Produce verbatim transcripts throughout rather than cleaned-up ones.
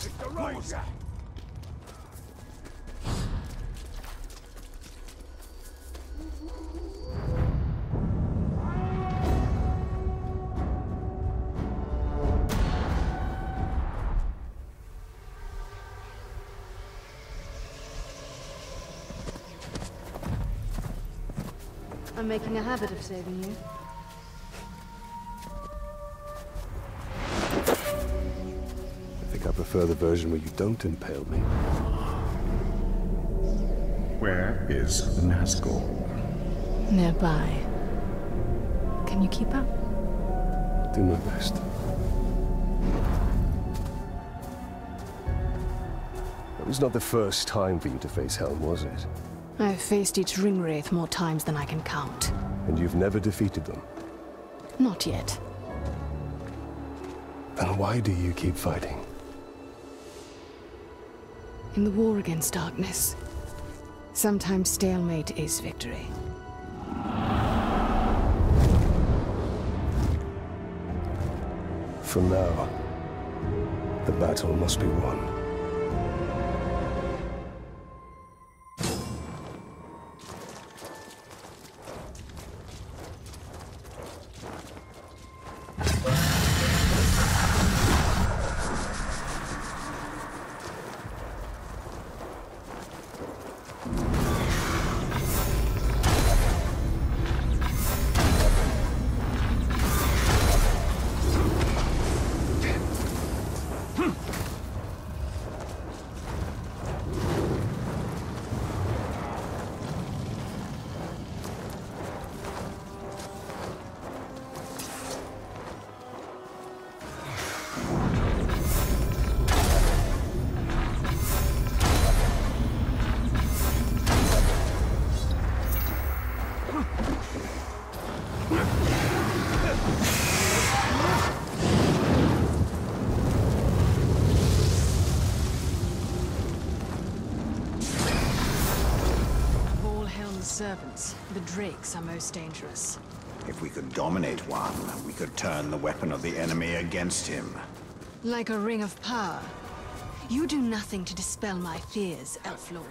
the Ranger! I'm making a habit of saving you. I think I prefer the version where you don't impale me. Where is the Nazgul? Nearby. Can you keep up? Do my best. That was not the first time for you to face Helm, was it? I've faced each Ringwraith more times than I can count. And you've never defeated them? Not yet. Then why do you keep fighting? In the war against darkness, sometimes stalemate is victory. For now, the battle must be won. Servants, the Drakes are most dangerous. If we could dominate one, we could turn the weapon of the enemy against him. Like a ring of power. You do nothing to dispel my fears, Elf Lord.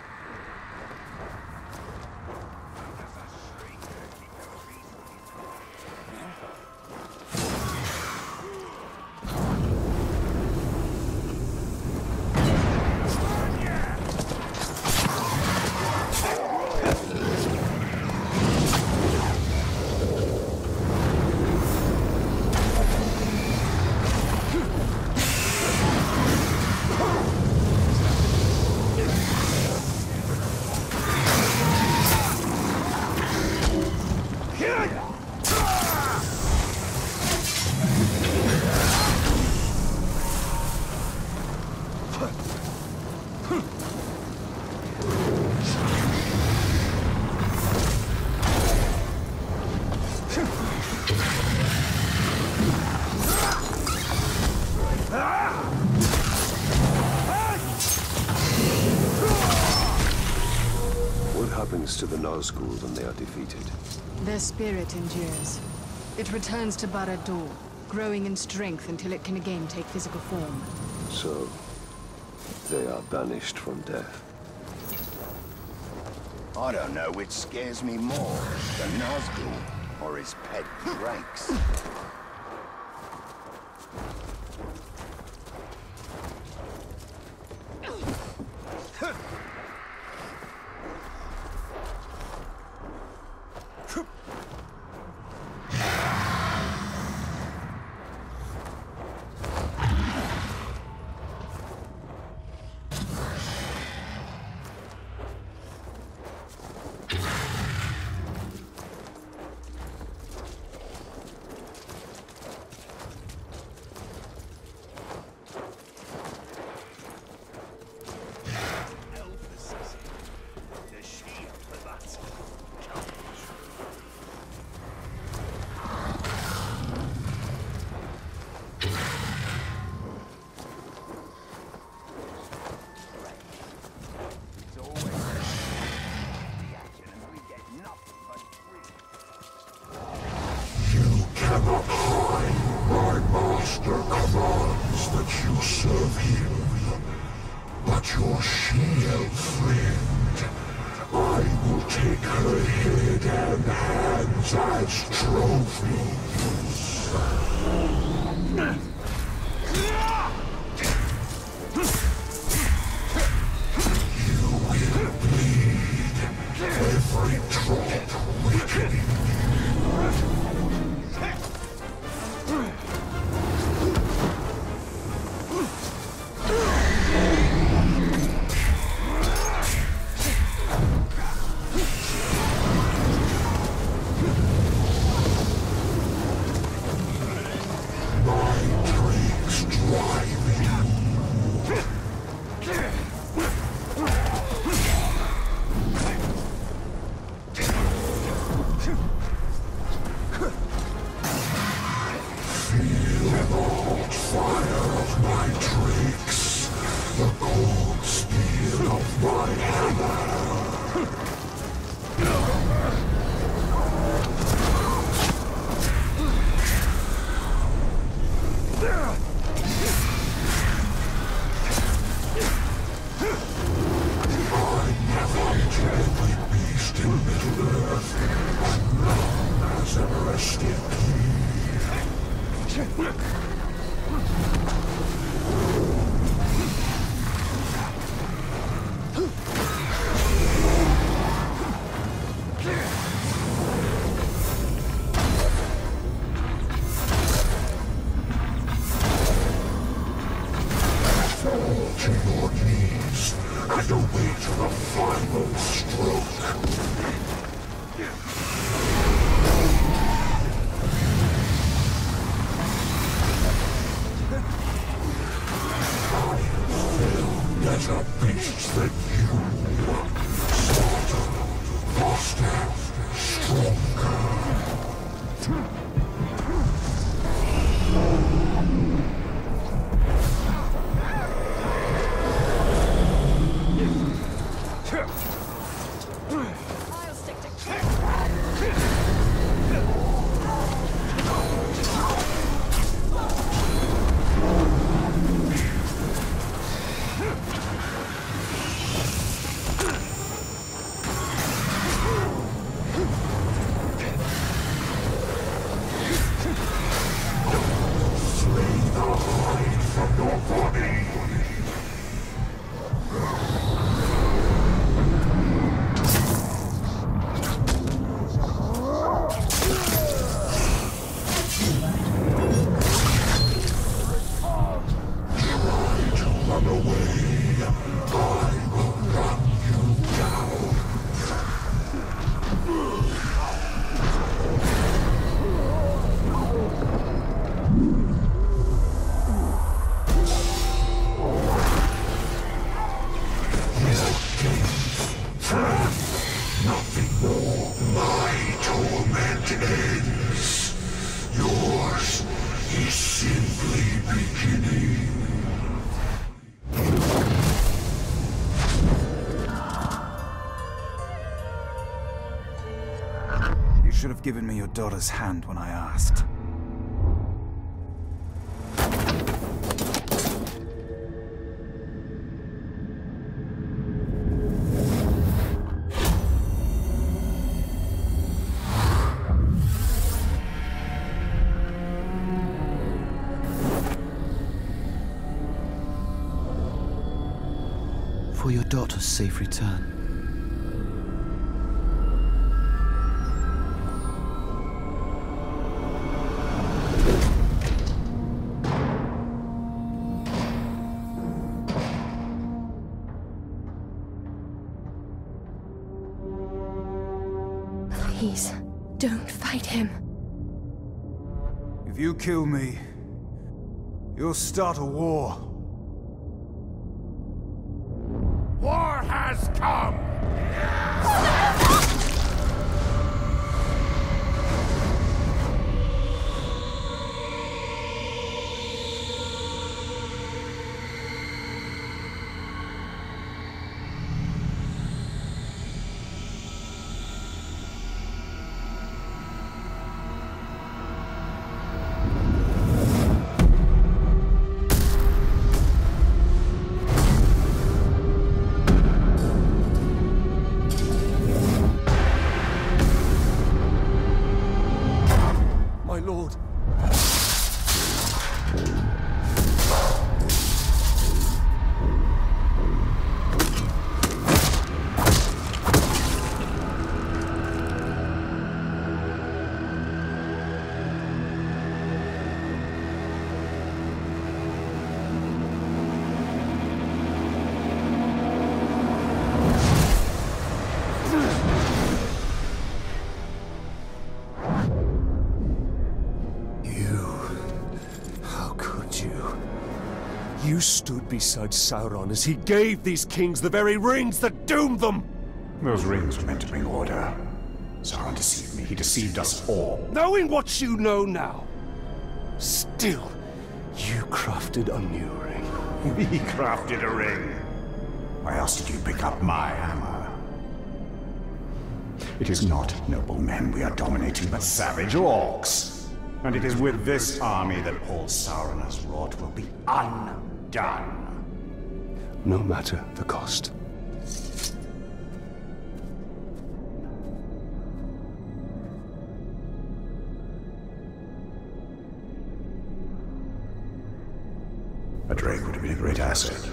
To the Nazgul when they are defeated. Their spirit endures. It returns to Barad-dûr, growing in strength until it can again take physical form. So, they are banished from death. I don't know which scares me more, the Nazgul or his pet drakes. You cannot hide my master commands. knows that you serve him. But your she-elf friend, I will take her head and hands as trophies. You will bleed, every drop weakening you. You should have given me your daughter's hand when I asked. For your daughter's safe return. Please, don't fight him. If you kill me, you'll start a war. War has come! my lord. You stood beside Sauron as he gave these kings the very rings that doomed them! Those rings were meant to bring order. Sauron deceived me. He deceived us all. Knowing what you know now, still, you crafted a new ring. We crafted a ring. Why else did you pick up my hammer? It is not noble men we are dominating, but savage orcs. And it is with this army that all Sauron has wrought will be undone. No matter the cost. A Drake would have been a great asset.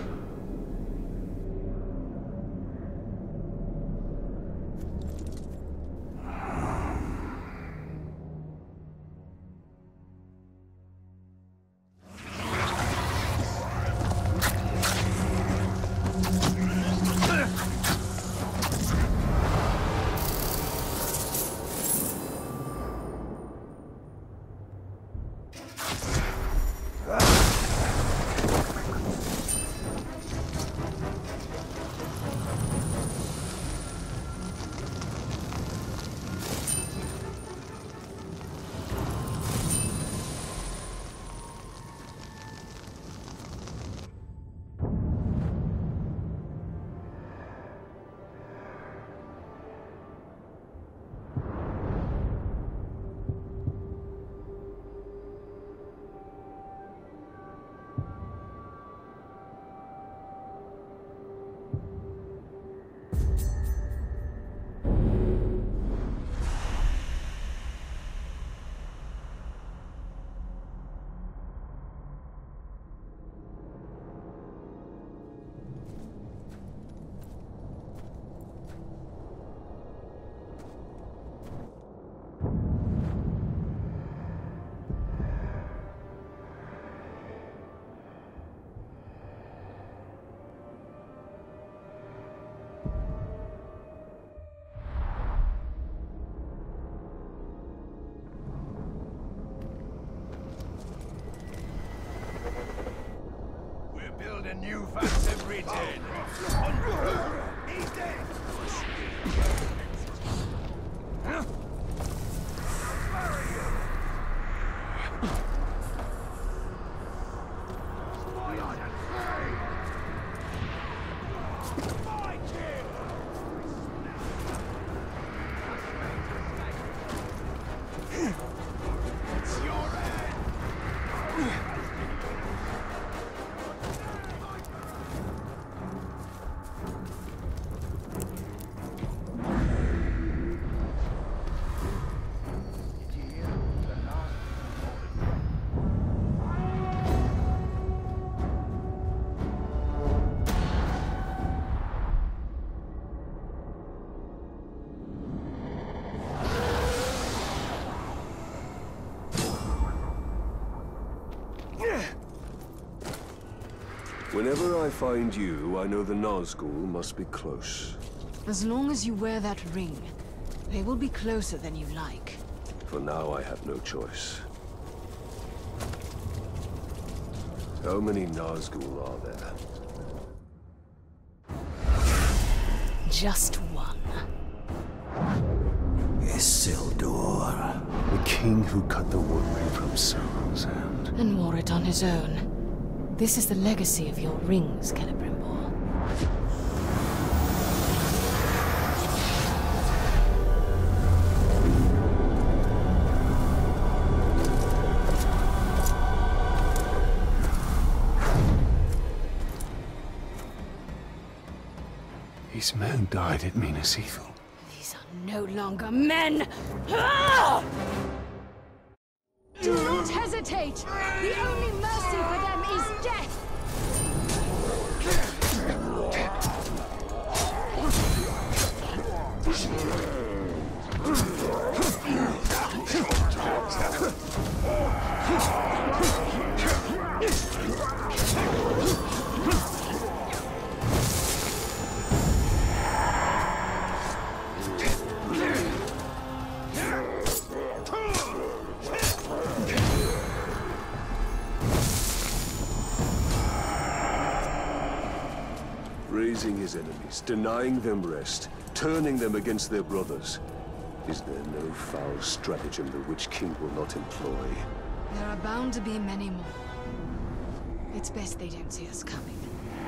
A new facts every day. He's dead. Whenever I find you, I know the Nazgul must be close. As long as you wear that ring, they will be closer than you like. For now, I have no choice. How many Nazgul are there? Just one. Isildur. The king who cut the one ring from Sauron's hand. And wore it on his own. This is the legacy of your rings, Celebrimbor. These men died at Minas Ithil. These are no longer men! Ah! hesitate! The only mercy for them is death! Raising his enemies, denying them rest, turning them against their brothers. Is there no foul stratagem the Witch King will not employ? There are bound to be many more. It's best they don't see us coming.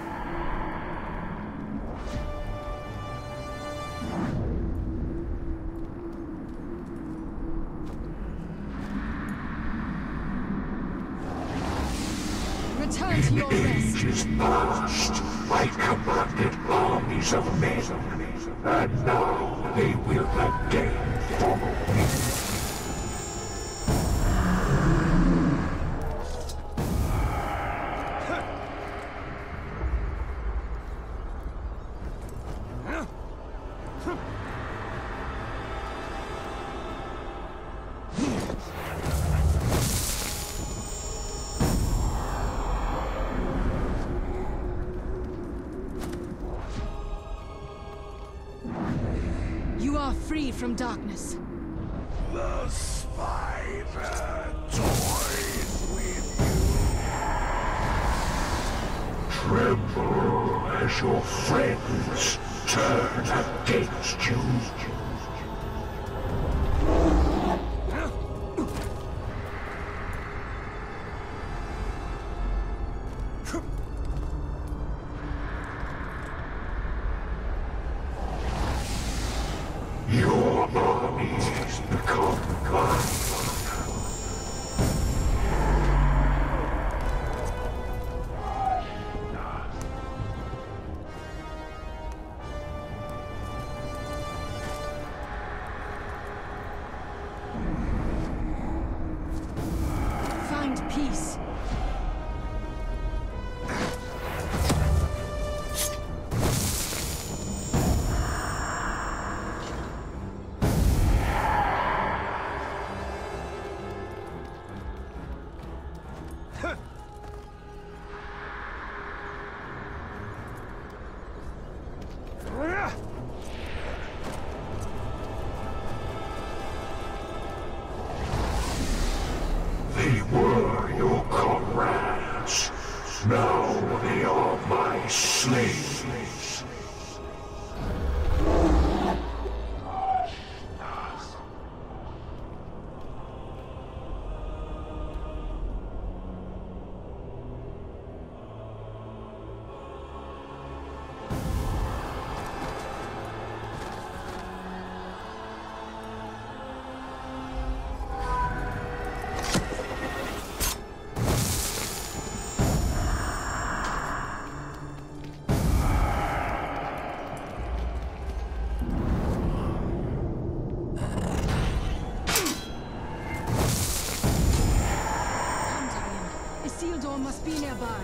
Return to your rest. Ages past, I commanded armies of men, and now they will again follow me. You are free from darkness. The spider toys with you. Tremble as your friends turn against you. Your armies become mine. Find peace. They were your comrades. Now they are my slaves. Isildur must be nearby.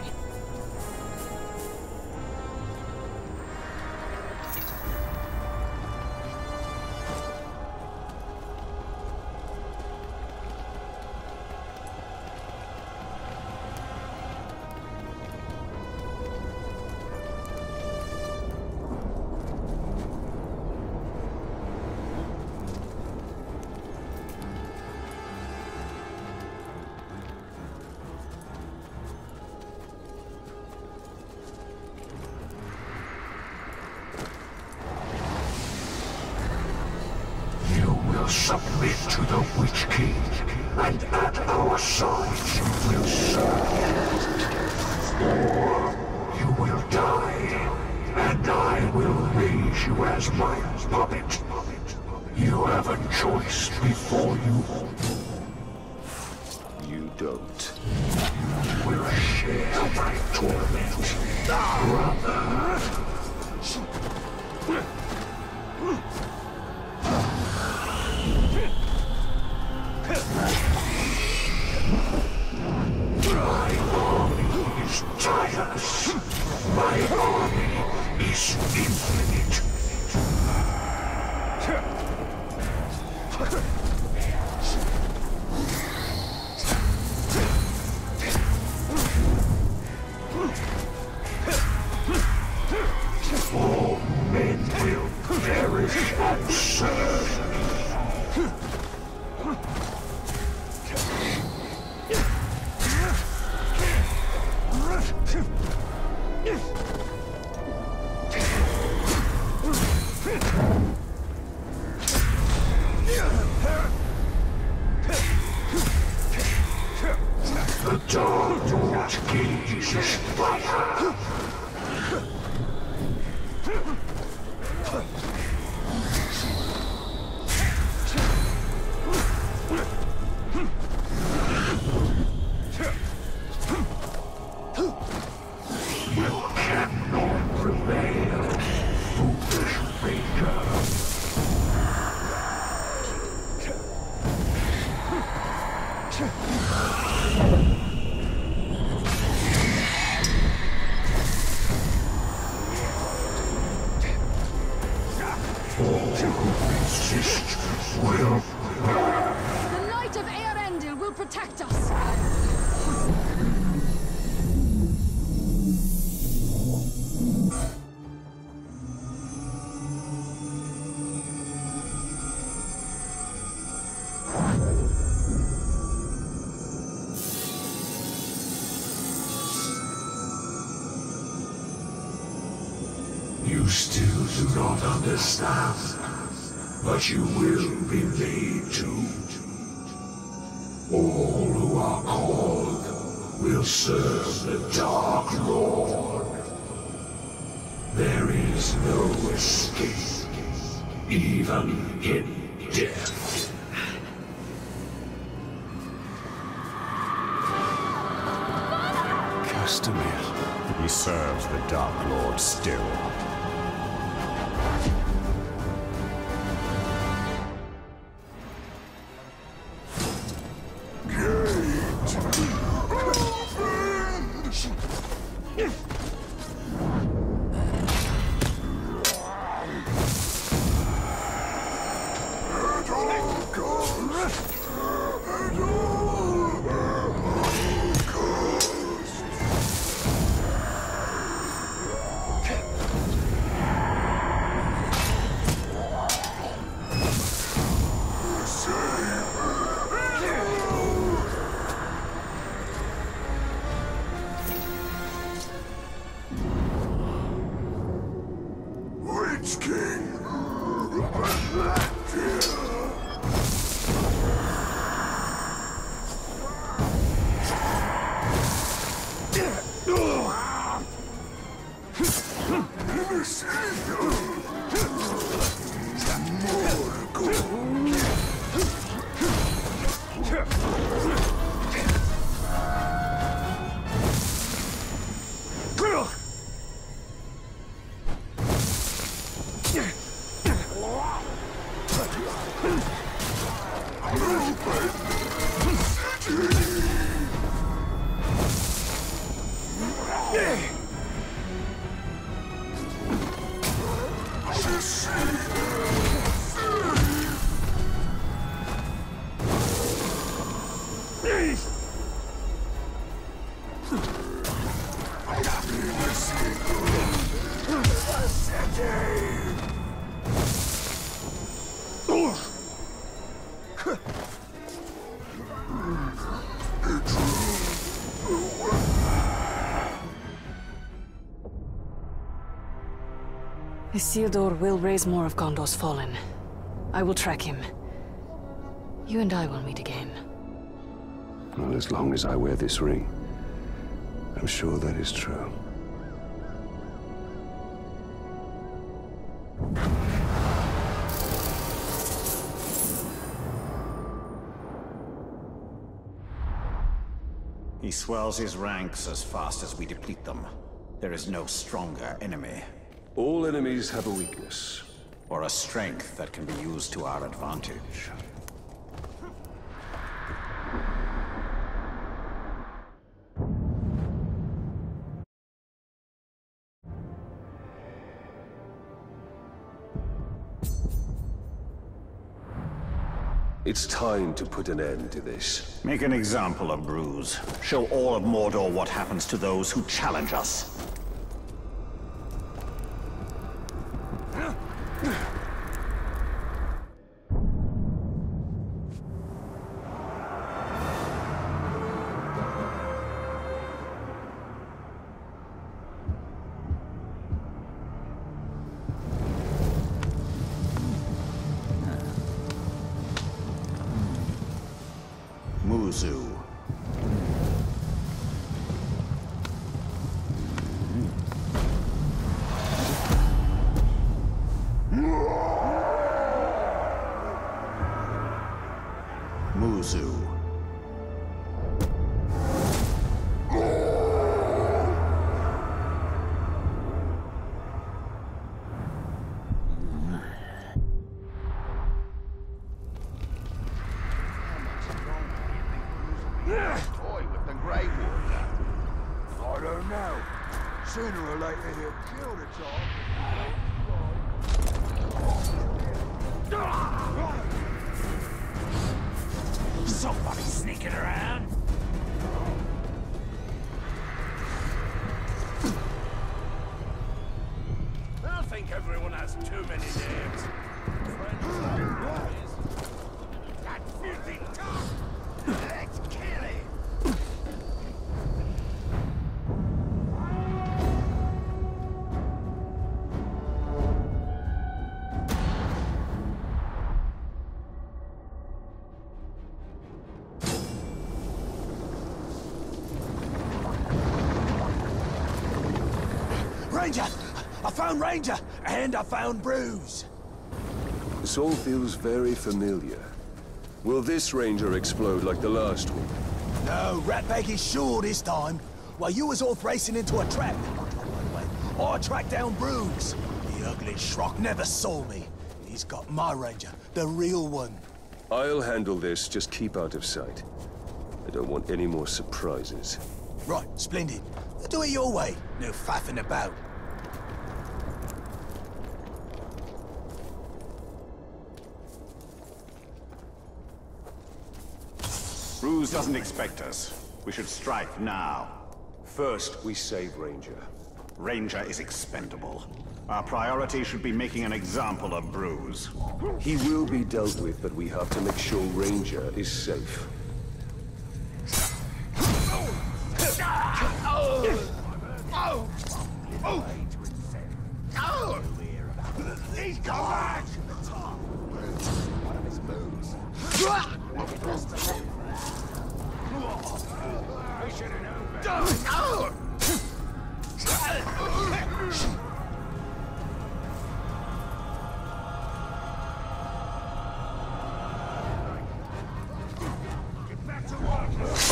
Submit to the Witch King, and at our side you will serve. Or you will die, and I will raise you as my puppet. You have a choice before you. You don't. You will share my torment, brother. Dark Lord gains his fire. You cannot prevail, foolish faker. Will. The light of Eärendil will protect us. You still do not understand, but you will be made to. All who are called will serve the Dark Lord. There is no escape, even in death. Castamere. He serves the Dark Lord still. Isildur will raise more of Gondor's fallen. I will track him. You and I will meet again. Well, as long as I wear this ring, I'm sure that is true. He swells his ranks as fast as we deplete them. There is no stronger enemy. All enemies have a weakness. Or a strength that can be used to our advantage. It's time to put an end to this. Make an example of Bruise. Show all of Mordor what happens to those who challenge us. Muzu. Muzu. Toy with the Grey Water. I don't know. Sooner or later he'll kill the child. Somebody sneaking around. I think everyone has too many names. Friends, that filthy tongue. Let's kill him. Ranger! I found Ranger! And I found Bruise! This all feels very familiar. Will this Ranger explode like the last one? No, Ratbag is sure this time. While you was off racing into a trap, I tracked down Bruise. The ugly schrock never saw me. He's got my Ranger, the real one. I'll handle this, just keep out of sight. I don't want any more surprises. Right, splendid. Do it your way. No faffing about. Bruise doesn't expect us. We should strike now. First, we save Ranger. Ranger is expendable. Our priority should be making an example of Bruise. He will be dealt with, but we have to make sure Ranger is safe. Oh! Oh! Oh! He's come back! One of his moves. We should have known better. Get back to work.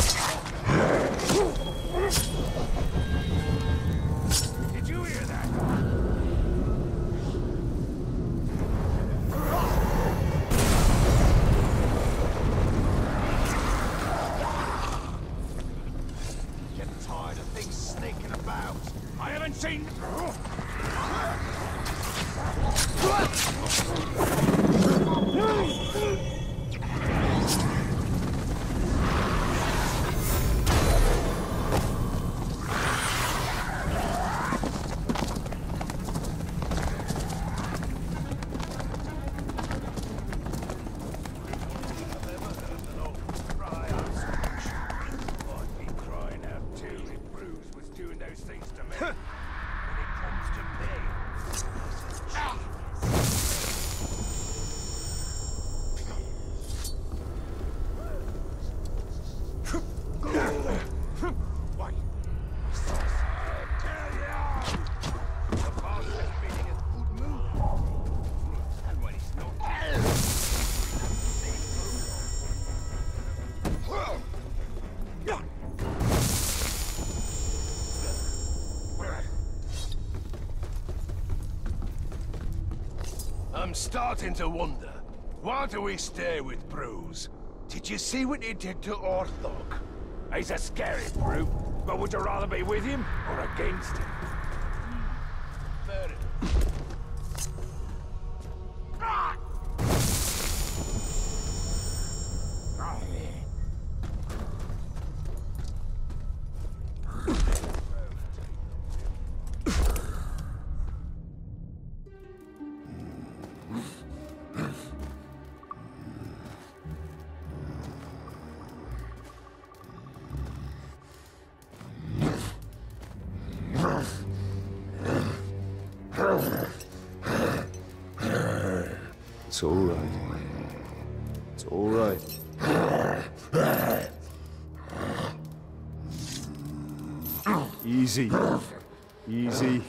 Did you hear that? Getting tired of things sneaking about. I haven't seen. I'm starting to wonder, why do we stay with Bruise? Did you see what he did to Orthoq? He's a scary brute, but would you rather be with him or against him? Fair enough. Ah! It's all right. It's all right. Easy. Easy.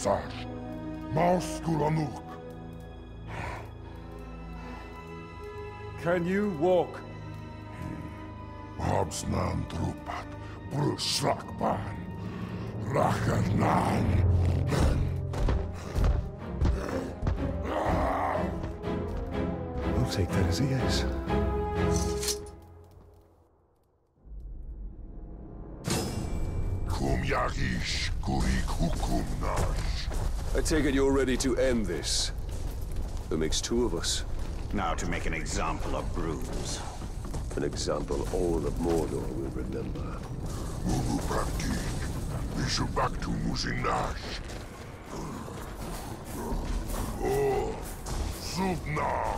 Sash. Maus Gulanuk. Can you walk? Habsnan Drupat. Brusrakban. Rakarnan. We'll take that as a yes. Kum Yagish Kurik Hukum Nash. I take it you're ready to end this. That makes two of us. Now to make an example of Bruce. An example all of Mordor will remember. Mulu Praktik. Bishu back to Musinash. Oh, Subna.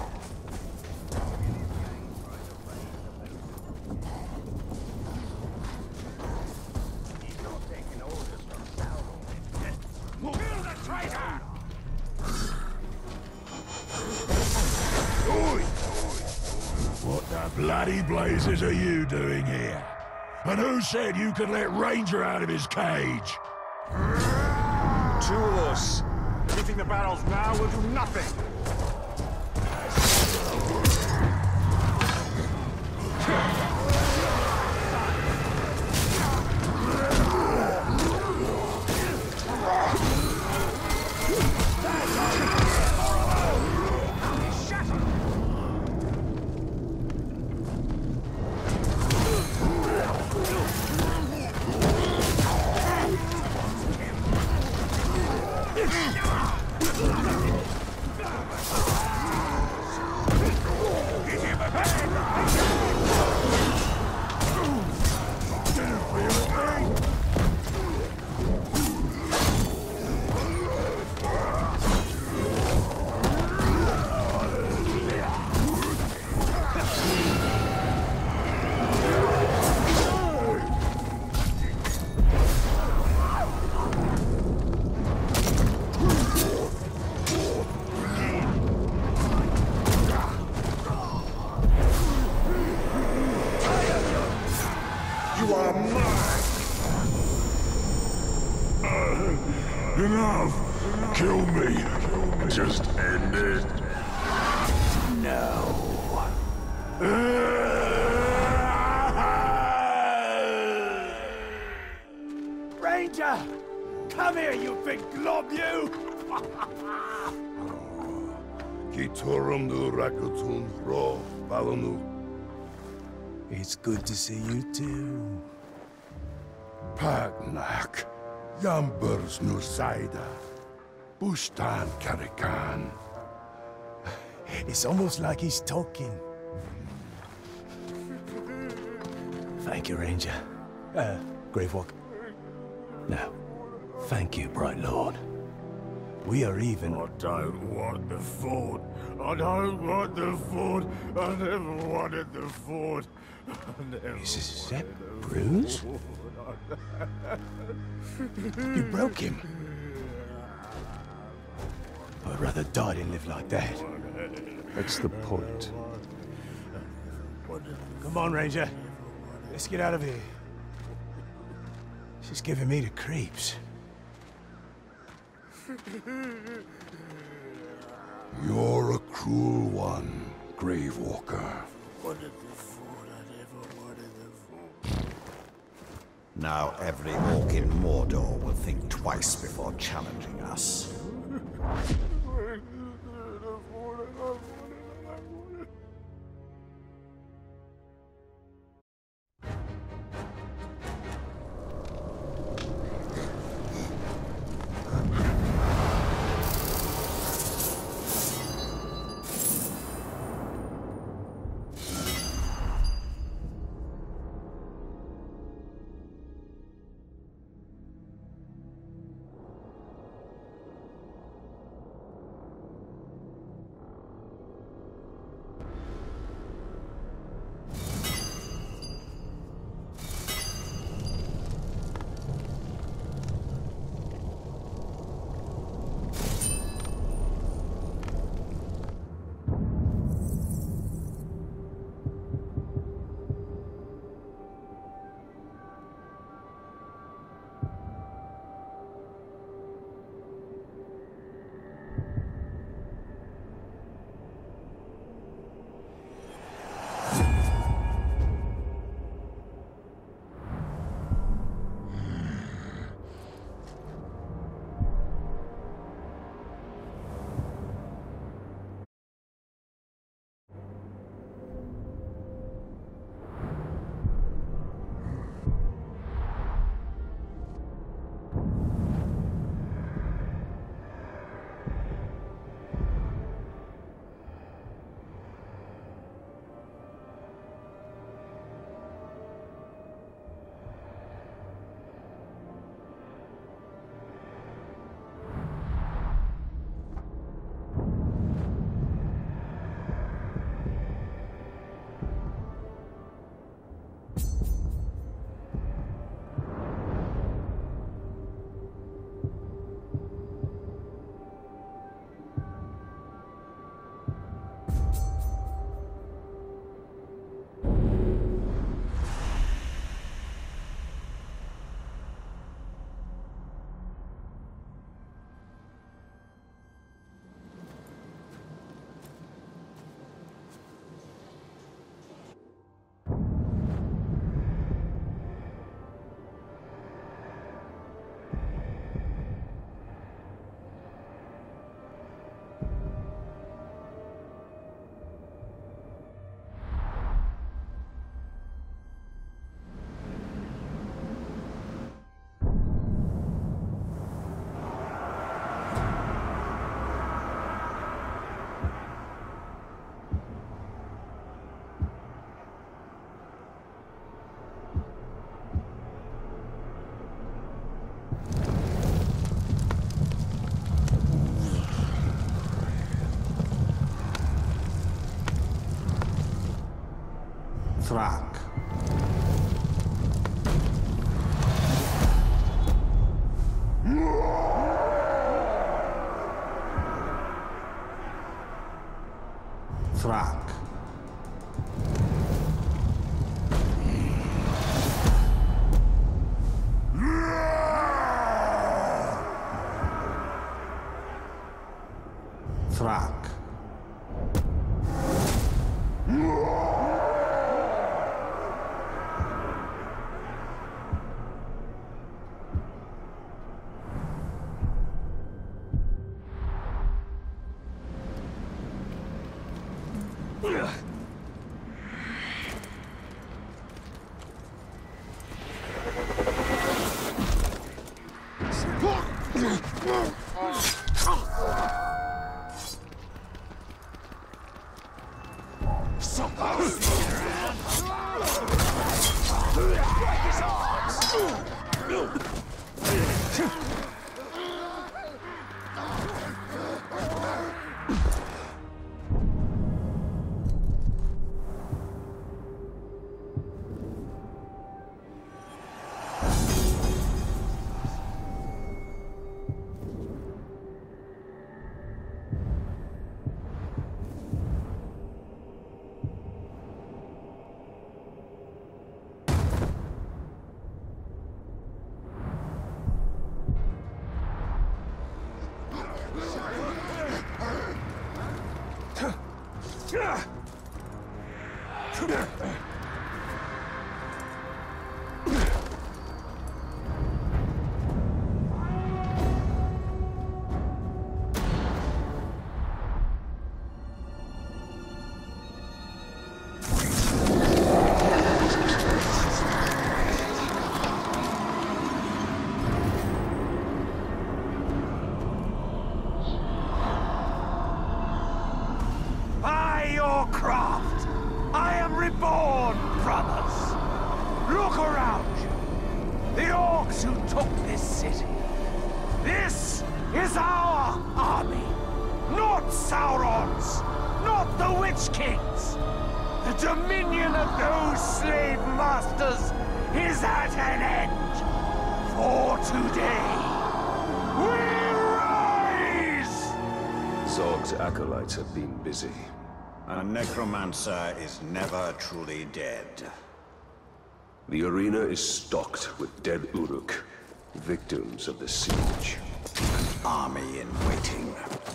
What the bloody blazes are you doing here? And who said you could let Ranger out of his cage? Two of us. Keeping the barrels now will do nothing. Enough! Kill me! Just end it! No. Ranger! Come here, you big glob, you! Kitorum du Rakutun Ro Balonu. It's good to see you too. Pagnak. Yambers Nusaida. Bustan Karikan. It's almost like he's talking. Thank you, Ranger. Uh, Gravewalk. Now, thank you, Bright Lord. We are even. I don't want the fort. I don't want the fort. I never wanted the fort. Is that Bruce? You broke him. I'd rather die than live like that. That's the point. Come on, Ranger. Let's get out of here. She's giving me the creeps. You're a cruel one, Gravewalker. Now every orc in Mordor will think twice before challenging us. Thrak. Thrak. Thrak. Craft! I am reborn, brothers! Look around you! The orcs who took this city. This is our army! Not Sauron's! Not the Witch King's! The dominion of those slave masters is at an end! For today, we rise! Zog's acolytes have been busy. A necromancer is never truly dead. The arena is stocked with dead Uruk, victims of the siege. An army in waiting.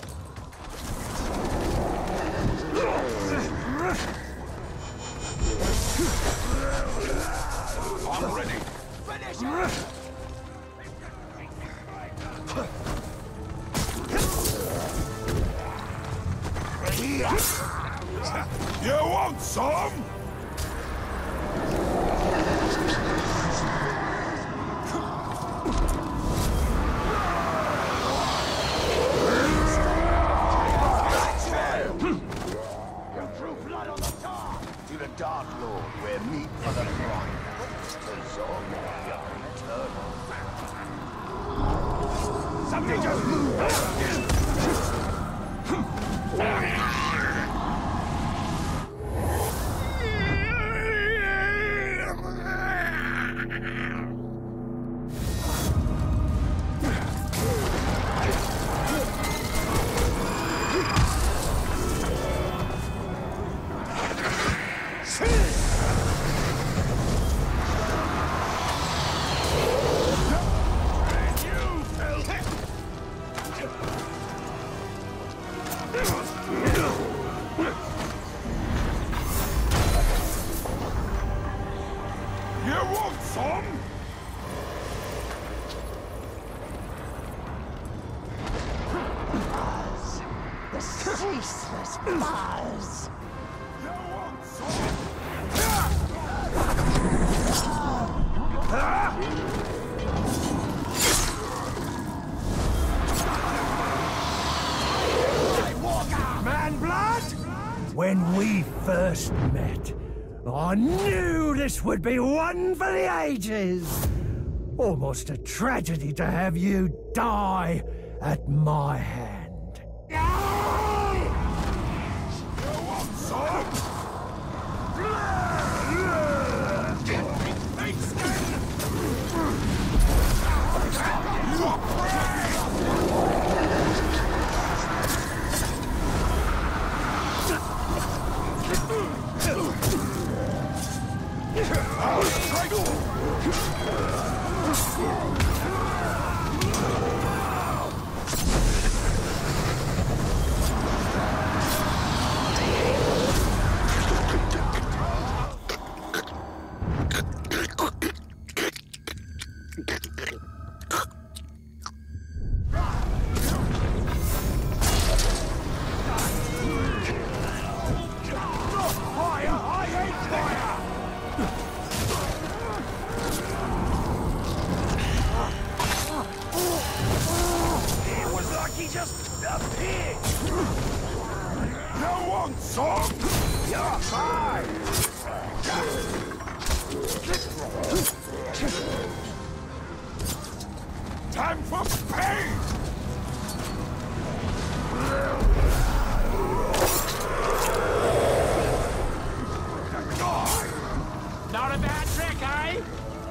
I'm ready. Finish You want some? To the Dark Lord, where meat for the bride. To Zog, your eternal. Something just moved! Ceaseless buzz. Man blood? When we first met, I knew this would be one for the ages. Almost a tragedy to have you die at my hand. You want some? want some? You're fine! Time for pain! Not a bad trick, eh?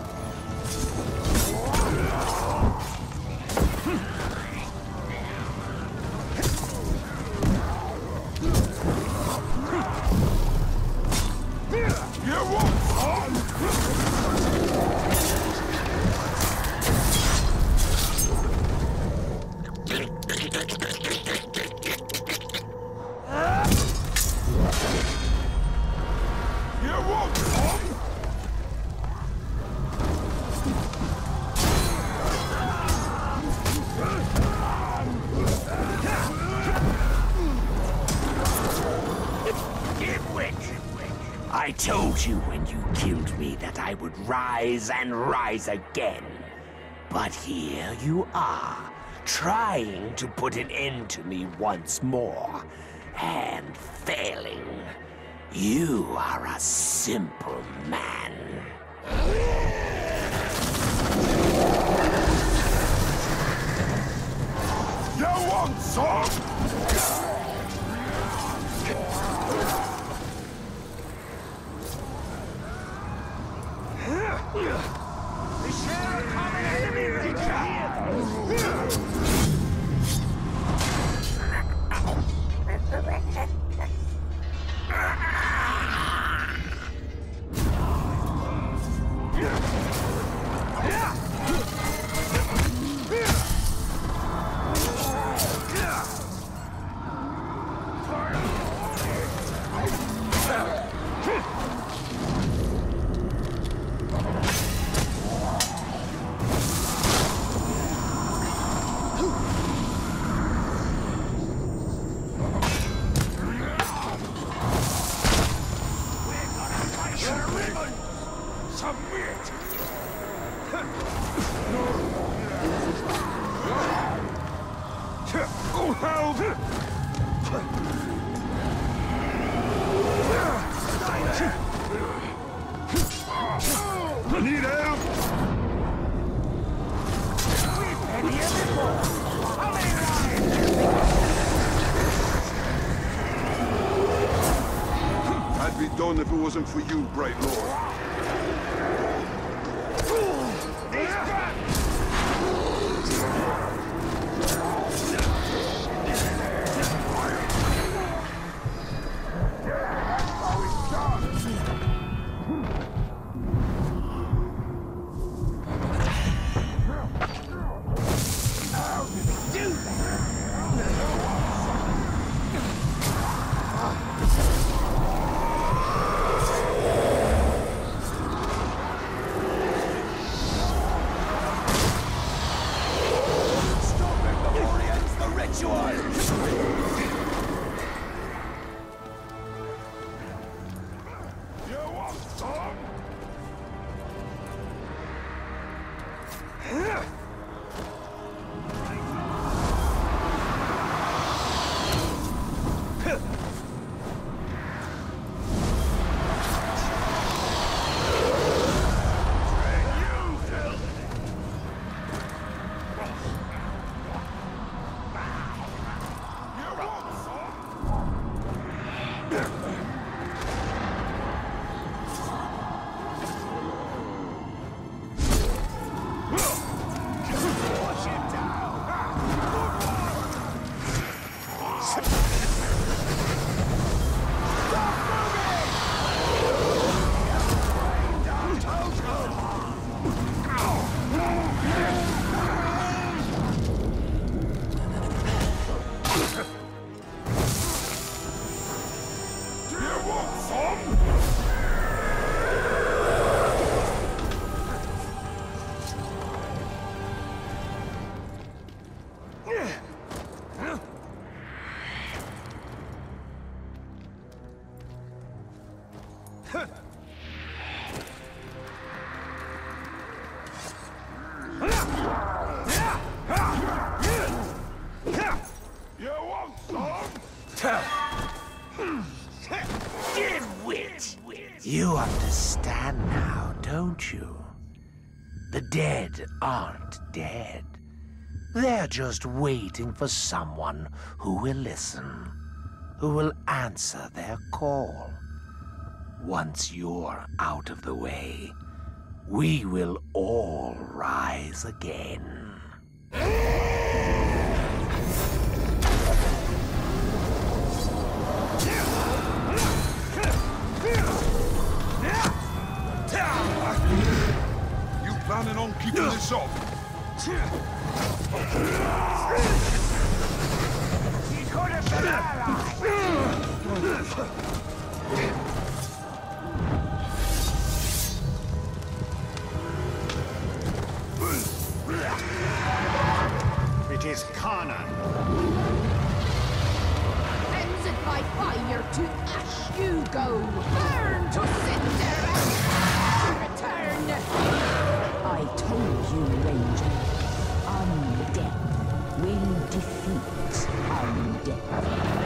You want some? You want some? I told you when you killed me that I would rise and rise again. But here you are, trying to put an end to me once more, and failing. You are a simple man. You want some? We share a common enemy, Ranger! Submit! Oh, help! I need help! We've been here before! How many I'd be done if it wasn't for you, Bright Lord. You want some? Dimwit! You understand now, don't you? The dead aren't dead. They're just waiting for someone who will listen, who will answer their call. Once you're out of the way, we will all rise again. You planning on keeping this up? He could have been It is Kanan. Cleansed by fire to ash you go. Burn to cinder and return. I told you, Ranger. Undead will defeat undead.